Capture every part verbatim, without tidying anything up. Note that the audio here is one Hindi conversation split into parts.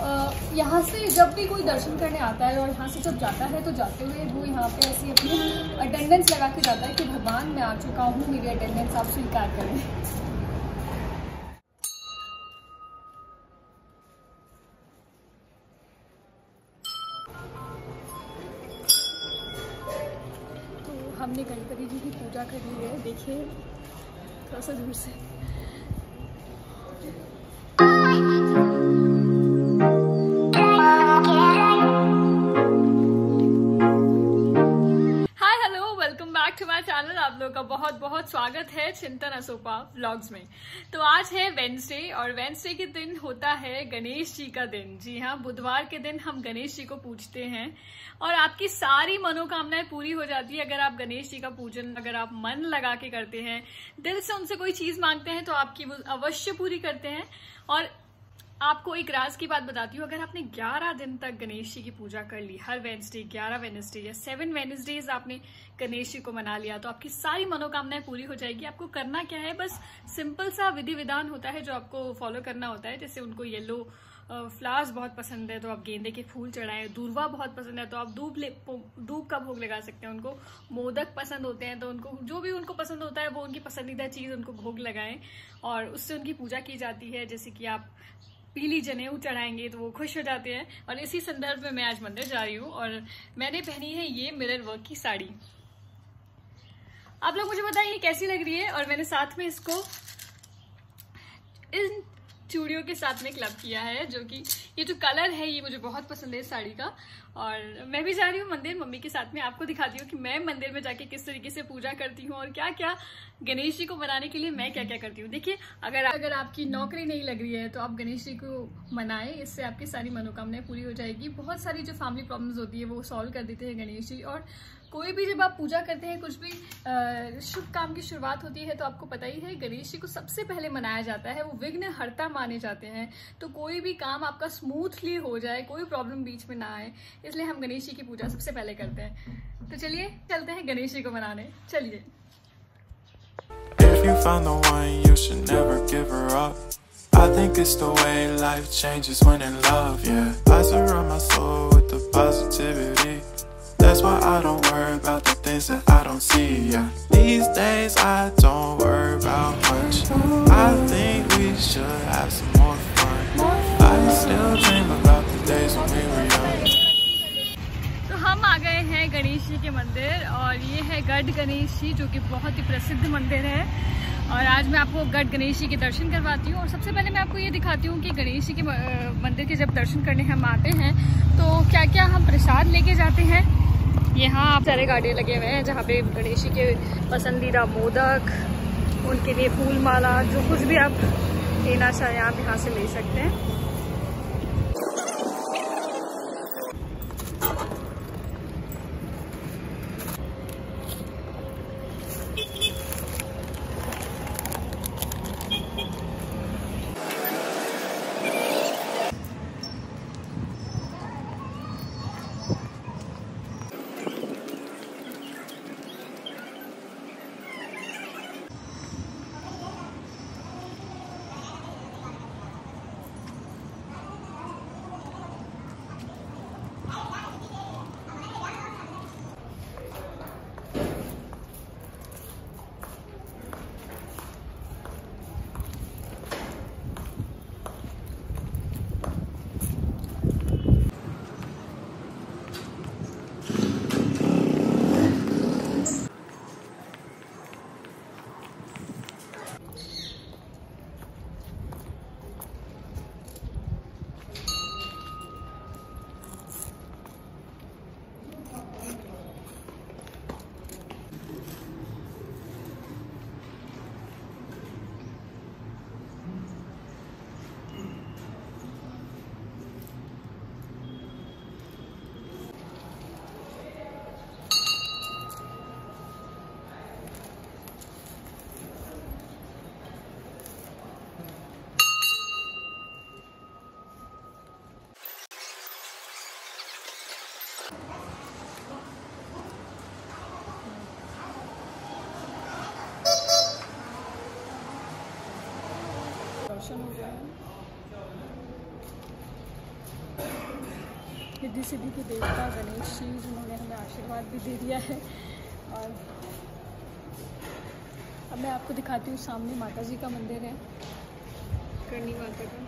यहाँ से जब भी कोई दर्शन करने आता है और यहाँ से जब जाता है तो जाते हुए वो यहाँ पे ऐसी अपनी अटेंडेंस लगा के जाता है कि भगवान मैं आ चुका हूँ, मेरी अटेंडेंस आप स्वीकार करें। तो हमने गणपति जी की पूजा कर ली है, देखिए थोड़ा सा दूर से। चैनल आप लोगों का बहुत बहुत स्वागत है चिंतन असोपा व्लॉग्स में। तो आज है वेडनेसडे और वेडनेसडे के दिन होता है गणेश जी का दिन। जी हाँ, बुधवार के दिन हम गणेश जी को पूजते हैं और आपकी सारी मनोकामनाएं पूरी हो जाती है अगर आप गणेश जी का पूजन अगर आप मन लगा के करते हैं, दिल से उनसे कोई चीज मांगते हैं तो आपकी वो अवश्य पूरी करते हैं। और आपको एक राज की बात बताती हूँ, अगर आपने ग्यारह दिन तक गणेश जी की पूजा कर ली, हर वेडनेसडे ग्यारह वेडनेसडे या सेवन वेडनेसडेज आपने गणेश जी को मना लिया तो आपकी सारी मनोकामनाएं पूरी हो जाएगी। आपको करना क्या है, बस सिंपल सा विधि विधान होता है जो आपको फॉलो करना होता है। जैसे उनको येलो फ्लावर्स बहुत पसंद है तो आप गेंदे के फूल चढ़ाएं, दूर्वा बहुत पसंद है तो आप दूब दूब का भोग लगा सकते हैं। उनको मोदक पसंद होते हैं तो उनको जो भी उनको पसंद होता है वो उनकी पसंदीदा चीज उनको भोग लगाएं और उससे उनकी पूजा की जाती है। जैसे कि आप पीली जनेऊ चढ़ाएंगे तो वो खुश हो जाते हैं। और इसी संदर्भ में मैं आज मंदिर जा रही हूँ और मैंने पहनी है ये मिरर वर्क की साड़ी। आप लोग मुझे बताइए कैसी लग रही है। और मैंने साथ में इसको इन चूड़ियों के साथ में क्लब किया है, जो कि ये जो कलर है ये मुझे बहुत पसंद है इस साड़ी का। और मैं भी जा रही हूँ मंदिर मम्मी के साथ में। आपको दिखाती हूँ कि मैं मंदिर में जाके किस तरीके से पूजा करती हूँ और क्या क्या गणेश जी को मनाने के लिए मैं क्या क्या करती हूँ। देखिए, अगर अगर आपकी नौकरी नहीं लग रही है तो आप गणेश जी को मनाएं, इससे आपकी सारी मनोकामनाएं पूरी हो जाएगी। बहुत सारी जो फैमिली प्रॉब्लम्स होती है वो सॉल्व कर देते हैं गणेश जी। और कोई भी जब आप पूजा करते हैं, कुछ भी शुभ काम की शुरुआत होती है तो आपको पता ही है गणेश जी को सबसे पहले मनाया जाता है। वो विघ्न हर्ता माने जाते हैं, तो कोई भी काम आपका स्मूथली हो जाए, कोई प्रॉब्लम बीच में ना आए, इसलिए हम गणेश जी की पूजा सबसे पहले करते हैं। तो चलिए चलते हैं गणेश जी को मनाने, चलिए। If you found the one, you should never give her up. I think it's the way life changes when in love, yeah. I surround my soul with the positivity. That's why I don't worry about the things that I don't see, yeah. These days I don't worry about much. I think we should have some more fun. I still dream about the days when we were young. तो हम आ गए हैं गणेश जी के मंदिर और ये है गढ़ गणेश जी, जो कि बहुत ही प्रसिद्ध मंदिर है। और आज मैं आपको गढ़ गणेश जी के दर्शन करवाती हूँ। और सबसे पहले मैं आपको ये दिखाती हूँ कि गणेश जी के मंदिर के जब दर्शन करने हम आते हैं तो क्या क्या हम प्रसाद लेके जाते हैं। यहाँ आप सारे गाड़ियाँ लगे हुए हैं जहाँ पे गणेश जी के पसंदीदा मोदक, उनके लिए फूल माला, जो कुछ भी आप लेना चाहें आप यहाँ से ले सकते हैं। दर्शन हो गया है। रिद्धि सिद्धि के देवता गणेश जी, जिन्होंने हमें आशीर्वाद भी दे दिया है। और अब मैं आपको दिखाती हूँ, सामने माता जी का मंदिर है, करणी माता का।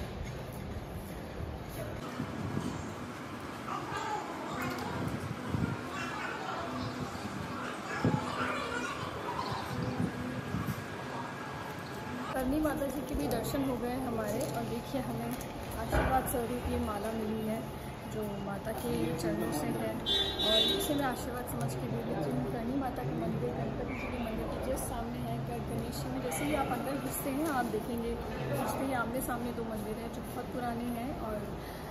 करणी माता जी के भी दर्शन हो गए हमारे। और देखिए, हमें आशीर्वाद स्वरूप ये माला मिली है जो माता के चरणों से है, और इसे मैं आशीर्वाद समझ के ले लेती हूँ। करणी माता का मंदिर गणपति जी के मंदिर के जस्ट सामने है। गणेश जी में जैसे ही आप अंदर घुसते हैं, आप देखेंगे घुसते ही आमने सामने दो मंदिर हैं जो बहुत पुराने हैं। और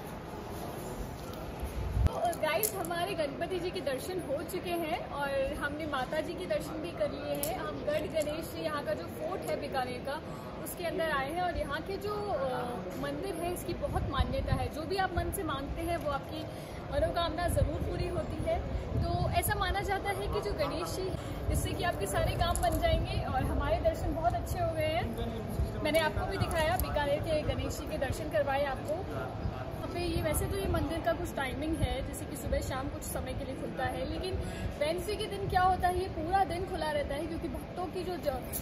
गाइस, हमारे गणपति जी के दर्शन हो चुके हैं और हमने माता जी के दर्शन भी कर लिए हैं। हम गढ़ गणेश जी, यहाँ का जो फोर्ट है बीकानेर का, उसके अंदर आए हैं। और यहाँ के जो मंदिर है, इसकी बहुत मान्यता है। जो भी आप मन से मांगते हैं वो आपकी मनोकामना ज़रूर पूरी होती है। तो ऐसा माना जाता है कि जो गणेश जी, जिससे कि आपके सारे काम बन जाएंगे। और हमारे दर्शन बहुत अच्छे हो गए हैं। मैंने आपको भी दिखाया, बीकानेर के गणेश जी के दर्शन करवाए आपको। पे ये वैसे तो ये मंदिर का कुछ टाइमिंग है, जैसे कि सुबह शाम कुछ समय के लिए खुलता है, लेकिन वेडनेसडे के दिन क्या होता है, ये पूरा दिन खुला रहता है, क्योंकि भक्तों की जो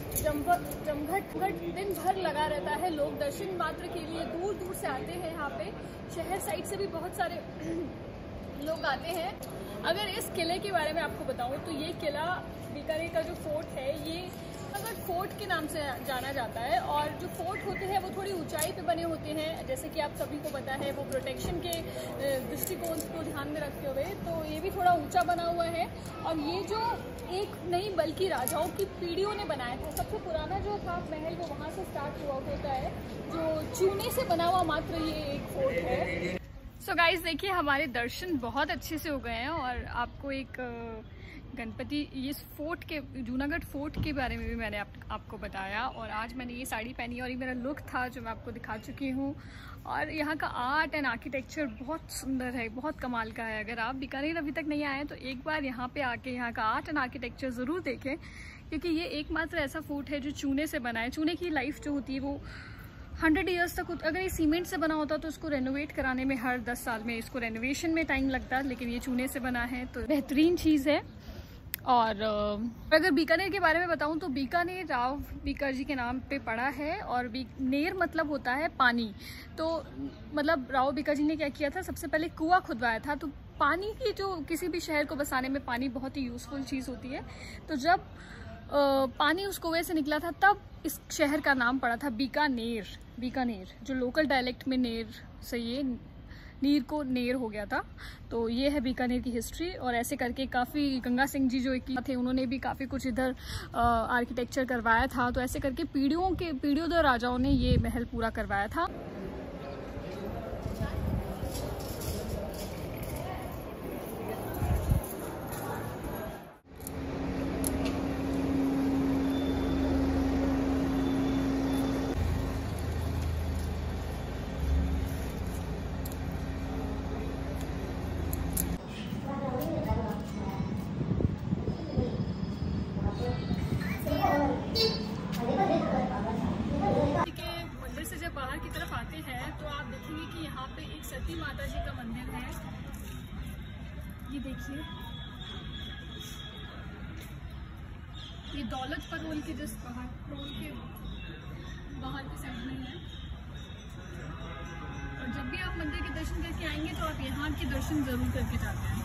जमघट दिन भर लगा रहता है। लोग दर्शन मात्र के लिए दूर दूर से आते हैं। यहाँ पे शहर साइड से भी बहुत सारे लोग आते हैं। अगर इस किले के बारे में आपको बताऊं तो ये किला बीकानेर का जो फोर्ट है, ये अगर फोर्ट के नाम से जाना जाता है। और जो फोर्ट होते हैं वो थोड़ी ऊंचाई पे बने होते हैं, जैसे कि आप सभी को पता है। वो प्रोटेक्शन के दृष्टिकोण को ध्यान में रखते हुए, तो ये भी थोड़ा ऊंचा बना हुआ है। और ये जो एक नहीं बल्कि राजाओं की पीढ़ियों ने बनाया था। सबसे पुराना जो था महल, वो वहाँ से स्टार्ट हुआ होता है, जो चूने से बना हुआ मात्र ये एक फोर्ट है। सो so गाइज, देखिए, हमारे दर्शन बहुत अच्छे से हो गए हैं। और आपको एक गणपति, ये फोर्ट के, जूनागढ़ फोर्ट के बारे में भी मैंने आप, आपको बताया। और आज मैंने ये साड़ी पहनी और ये मेरा लुक था जो मैं आपको दिखा चुकी हूँ। और यहाँ का आर्ट एंड आर्किटेक्चर बहुत सुंदर है, बहुत कमाल का है। अगर आप बीकानेर अभी तक नहीं आए हैं तो एक बार यहाँ पे आके यहाँ का आर्ट एंड आर्किटेक्चर ज़रूर देखें, क्योंकि ये एकमात्र ऐसा फोर्ट है जो चूने से बना है। चूने की लाइफ जो होती है वो हंड्रेड ईयर्स तक, अगर ये सीमेंट से बना होता तो उसको रेनोवेट कराने में हर दस साल में इसको रेनोवेशन में टाइम लगता, लेकिन ये चूने से बना है तो बेहतरीन चीज़ है। और अगर बीकानेर के बारे में बताऊं तो बीकानेर राव बीकर जी के नाम पे पड़ा है। और नेर मतलब होता है पानी। तो मतलब राव बीकर जी ने क्या किया था, सबसे पहले कुआं खुदवाया था। तो पानी की, जो किसी भी शहर को बसाने में पानी बहुत ही यूज़फुल चीज़ होती है। तो जब आ, पानी उस कुएं से निकला था, तब इस शहर का नाम पड़ा था बीकानेर। बीकानेर जो लोकल डायलेक्ट में नेर से ये नीर को नेर हो गया था। तो ये है बीकानेर की हिस्ट्री। और ऐसे करके काफ़ी, गंगा सिंह जी जो एक थे, उन्होंने भी काफ़ी कुछ इधर आर्किटेक्चर करवाया था। तो ऐसे करके पीढ़ियों के पीढ़ियों दर राजाओं ने ये महल पूरा करवाया था। बाहर की तरफ आते हैं तो आप देखेंगे कि यहाँ पे एक सती माता जी का मंदिर है। ये देखिए, ये दौलत परोल के जस्ट बाहर, परोल के बाहर की साइड में है। और जब भी आप मंदिर के दर्शन करके आएंगे तो आप यहाँ के दर्शन जरूर करके जाते हैं।